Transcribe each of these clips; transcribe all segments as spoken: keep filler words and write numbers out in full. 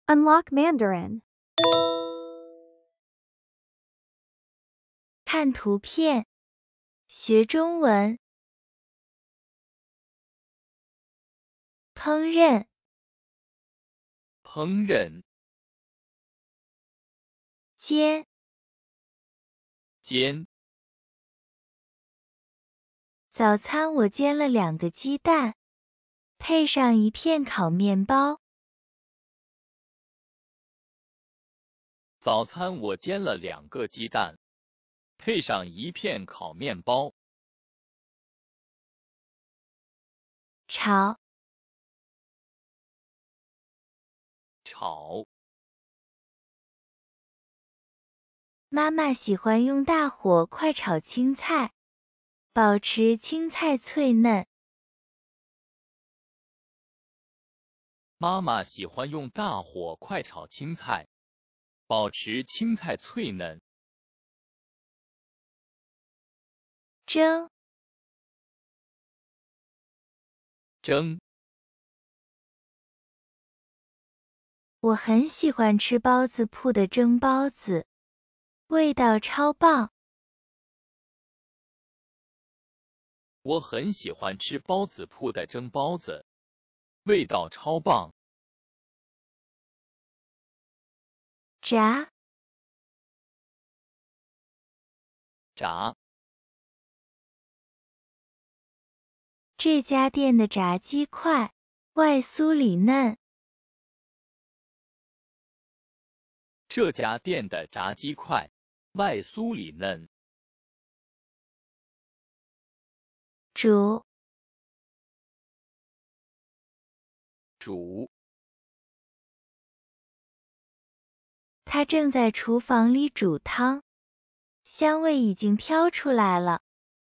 Unlock Mandarin. 看图片，学中文。烹饪， 烹饪， 煎， 煎。 早餐我煎了两个鸡蛋，配上一片烤面包。 早餐我煎了两个鸡蛋，配上一片烤面包。 炒， 炒， 妈妈喜欢用大火快炒青菜，保持青菜脆嫩。 妈妈喜欢用大火快炒青菜，保持青菜脆嫩。 蒸， 蒸， 我很喜欢吃包子铺的蒸包子，味道超棒。 我很喜欢吃包子铺的蒸包子，味道超棒。 炸， 炸， 这家店的炸鸡块，外酥里嫩。 这家店的炸鸡块，外酥里嫩。 煮， 煮， 他正在厨房里煮汤，香味已经飘出来了。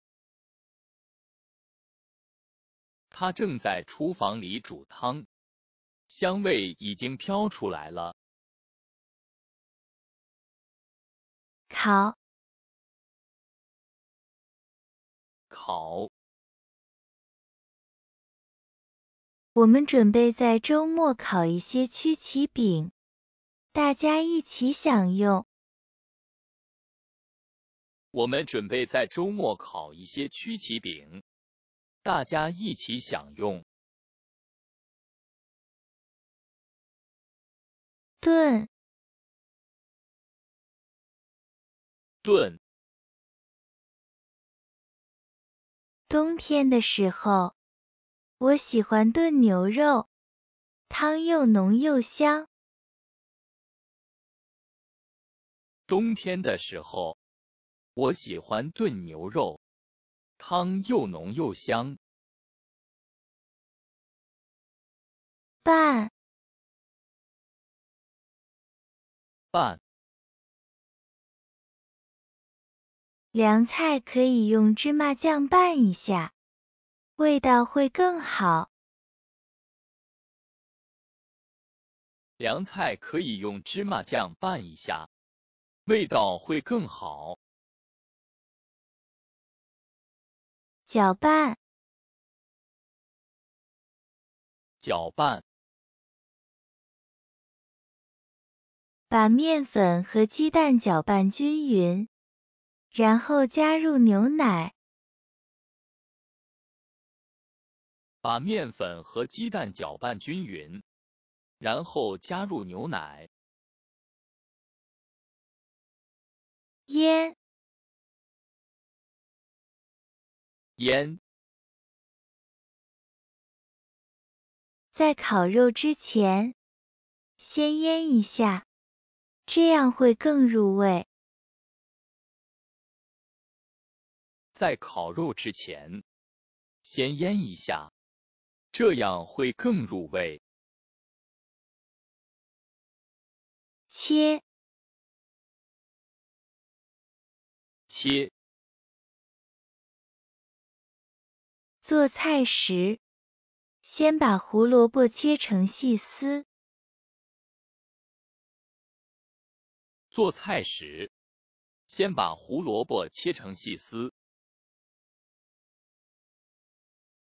他正在厨房里煮汤，香味已经飘出来了。 烤， 烤， 我们准备在周末烤一些曲奇饼，大家一起享用。 我们准备在周末烤一些曲奇饼，大家一起享用。 炖， 炖， 冬天的时候，我喜欢炖牛肉，汤又浓又香。 冬天的时候，我喜欢炖牛肉，汤又浓又香。 拌， 拌， 凉菜可以用芝麻酱拌一下，味道会更好。 凉菜可以用芝麻酱拌一下，味道会更好。 搅拌， 搅拌， 把面粉和鸡蛋搅拌均匀，然后加入牛奶。 把面粉和鸡蛋搅拌均匀，然后加入牛奶。 腌， 腌， 在烤肉之前，先腌一下，这样会更入味。 在烤肉之前，先腌一下，这样会更入味。 切， 切， 做菜时，先把胡萝卜切成细丝。 做菜时，先把胡萝卜切成细丝。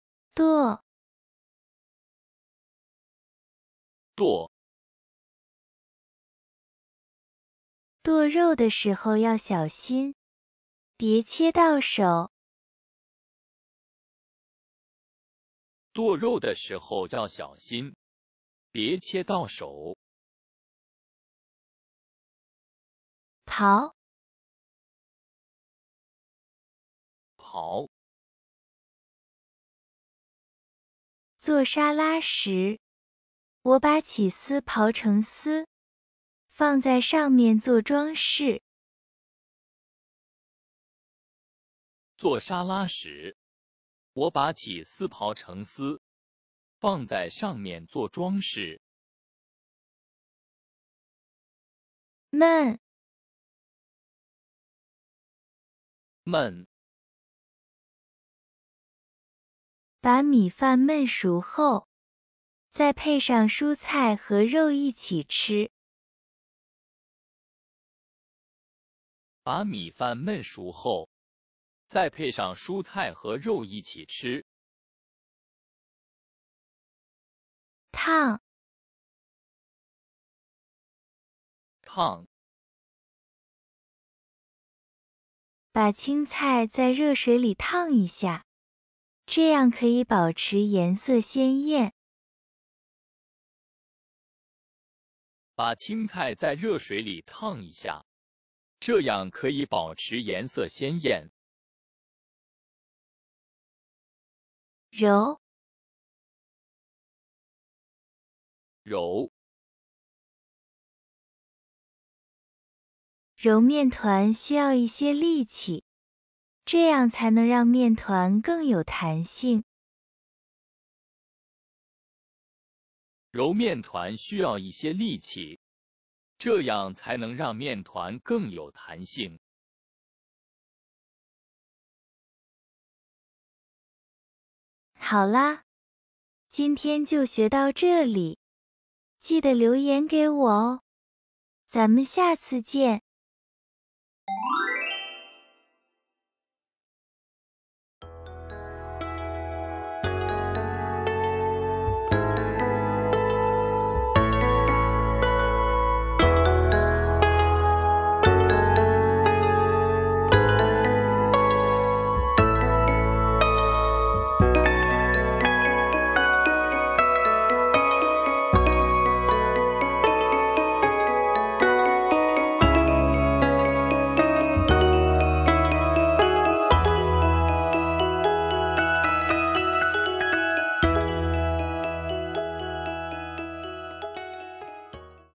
剁， 剁， 剁肉的时候要小心，别切到手。 剁肉的时候要小心，别切到手。 刨， 刨。 做沙拉时，我把起司刨成丝，放在上面做装饰。 做沙拉时，我把起司刨成丝，放在上面做装饰。 焖， 焖。 把米饭焖熟后，再配上蔬菜和肉一起吃。 把米饭焖熟后，再配上蔬菜和肉一起吃。 烫， 烫。 把青菜在热水里烫一下，这样可以保持颜色鲜艳。 把青菜在热水里烫一下，这样可以保持颜色鲜艳。 揉， 揉。 揉面团需要一些力气，这样才能让面团更有弹性。 揉面团需要一些力气，这样才能让面团更有弹性。 好啦，今天就学到这里，记得留言给我哦，咱们下次见。